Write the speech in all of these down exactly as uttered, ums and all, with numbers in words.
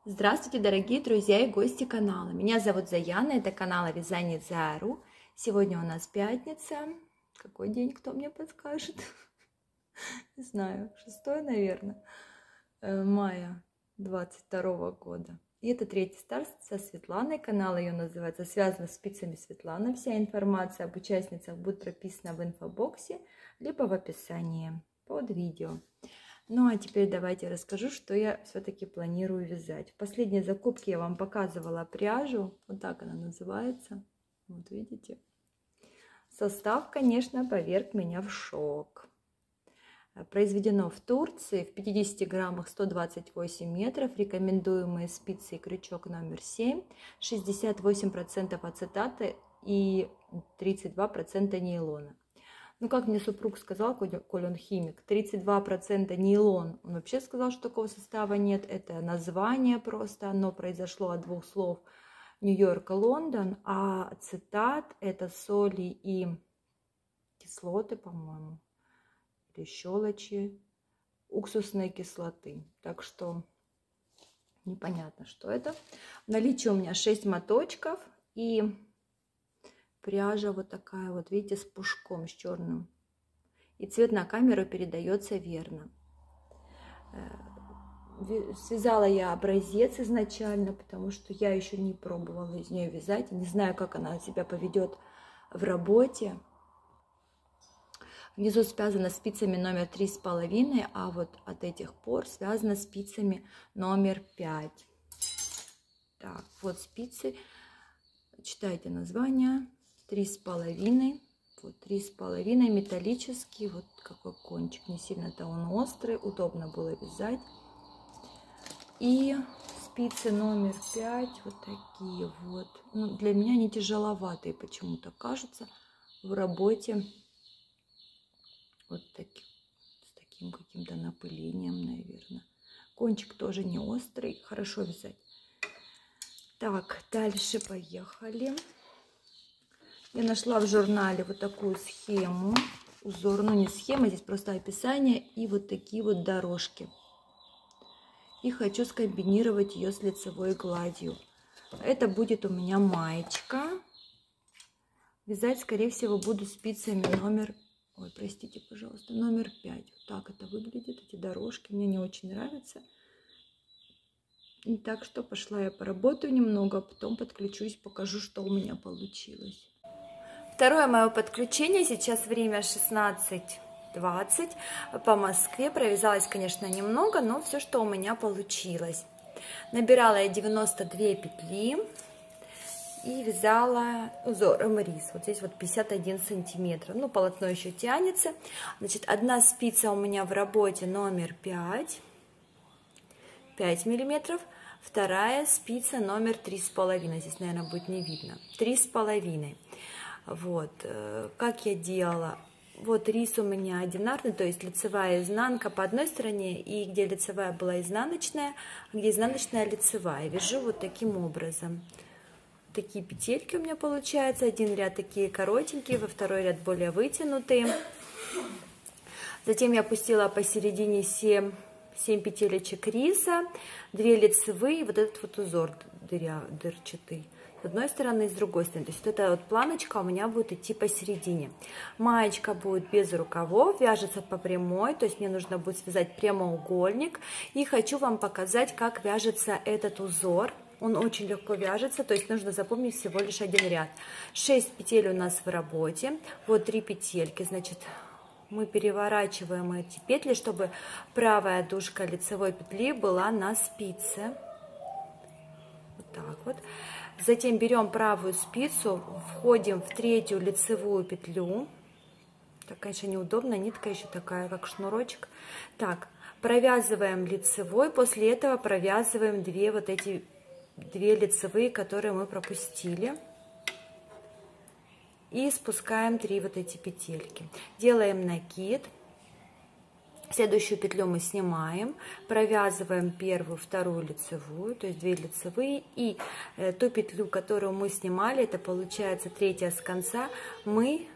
Здравствуйте, дорогие друзья и гости канала. Меня зовут Заяна, это канал Вязание Зая.ру. Сегодня у нас пятница. Какой день, кто мне подскажет? Не знаю, шестое, наверное, мая двадцать второго года. И это третий старт со Светланой. Канал ее называется «Связано с спицами Светлана». Вся информация об участницах будет прописана в инфобоксе, либо в описании под видео. Ну а теперь давайте расскажу, что я все-таки планирую вязать. В последней закупке я вам показывала пряжу. Вот так она называется. Вот видите. Состав, конечно, поверг меня в шок. Произведено в Турции, в пятидесяти граммах сто двадцать восемь метров. Рекомендуемые спицы и крючок номер семь. шестьдесят восемь процентов ацетата и тридцать два процента нейлона. Ну, как мне супруг сказал, коль он химик, тридцать два процента нейлон. Он вообще сказал, что такого состава нет. Это название просто. Оно произошло от двух слов Нью-Йорк и Лондон. А ацетат – это соли и кислоты, по-моему, или щелочи, уксусной кислоты. Так что непонятно, что это. В наличии у меня шесть моточков и пряжа вот такая вот, видите, с пушком, с черным. И цвет на камеру передается верно. Связала я образец изначально, потому что я еще не пробовала из нее вязать. Не знаю, как она себя поведет в работе. Внизу связано спицами номер три с половиной, а вот от этих пор связано спицами номер пять. Так, вот спицы. Читайте название. Три с половиной, вот три с половиной, металлический, вот какой кончик, не сильно-то он острый, удобно было вязать. И спицы номер пять, вот такие вот, ну, для меня они тяжеловатые почему-то кажутся в работе, вот таки, с таким каким-то напылением, наверное. Кончик тоже не острый, хорошо вязать. Так, дальше поехали. Я нашла в журнале вот такую схему, узор, ну не схема, здесь просто описание и вот такие вот дорожки. И хочу скомбинировать ее с лицевой гладью. Это будет у меня маечка. Вязать, скорее всего, буду спицами номер, ой, простите, пожалуйста, номер пять. Вот так это выглядит, эти дорожки, мне не очень нравятся. И так что пошла я поработаю немного, а потом подключусь, покажу, что у меня получилось. Второе мое подключение, сейчас время шестнадцать двадцать по Москве. Провязалась, конечно, немного, но все, что у меня получилось. Набирала я девяносто две петли и вязала узором рис. Вот здесь вот пятьдесят один сантиметр. Ну, полотно еще тянется. Значит, одна спица у меня в работе номер пять, пять миллиметров. Вторая спица номер три с половиной. Здесь, наверное, будет не видно. три с половиной. Вот, как я делала, вот рис у меня одинарный, то есть лицевая изнанка по одной стороне, и где лицевая была изнаночная, где изнаночная лицевая. Вяжу вот таким образом. Такие петельки у меня получаются, один ряд такие коротенькие, во второй ряд более вытянутые. Затем я опустила посередине семь, семь петелечек риса, две лицевые, вот этот вот узор дыря, дырчатый. С одной стороны и с другой стороны. То есть вот эта вот планочка у меня будет идти посередине. Маечка будет без рукавов, вяжется по прямой, то есть мне нужно будет связать прямоугольник. И хочу вам показать, как вяжется этот узор. Он очень легко вяжется, то есть нужно запомнить всего лишь один ряд. шесть петель у нас в работе. Вот три петельки, значит, мы переворачиваем эти петли, чтобы правая дужка лицевой петли была на спице. Вот так вот. Затем берем правую спицу, входим в третью лицевую петлю. Так, конечно, неудобно, нитка еще такая, как шнурочек. Так, провязываем лицевой, после этого провязываем две вот эти две лицевые, которые мы пропустили. И спускаем три вот эти петельки. Делаем накид. Следующую петлю мы снимаем, провязываем первую, вторую лицевую, то есть две лицевые, и э, ту петлю, которую мы снимали, это получается третья с конца, мы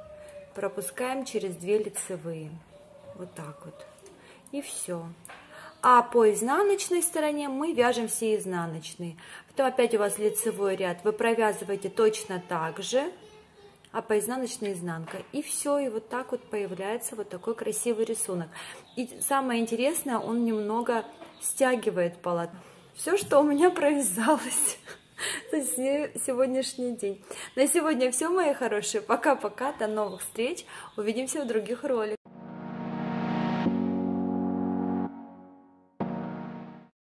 пропускаем через две лицевые, вот так вот, и все. А по изнаночной стороне мы вяжем все изнаночные. Потом опять у вас лицевой ряд, вы провязываете точно так же, а по изнаночной изнанка. И все, и вот так вот появляется вот такой красивый рисунок. И самое интересное, он немного стягивает полотно. Все, что у меня провязалось за сегодняшний день. На сегодня все, мои хорошие. Пока-пока, до новых встреч. Увидимся в других роликах.